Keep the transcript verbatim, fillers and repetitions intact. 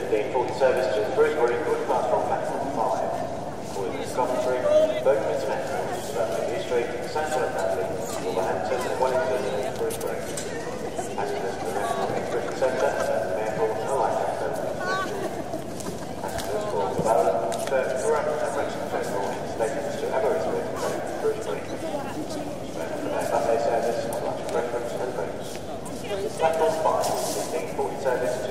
fifteen forty service to Shrewsbury, good class from platform five. With Coventry, Birmingham International, New Street, Sandwell and Bradley, Wolverhampton, Wellington and Shrewsbury. Passengers to the National Exhibition Centre, Airport and Leicester. Passengers for Cavallo, Church, Durham and Wrexham Festival stations to Aberystwyth and Shrewsbury. Buffet service on lunch preference and drinks. Platform five, fifteen forty service to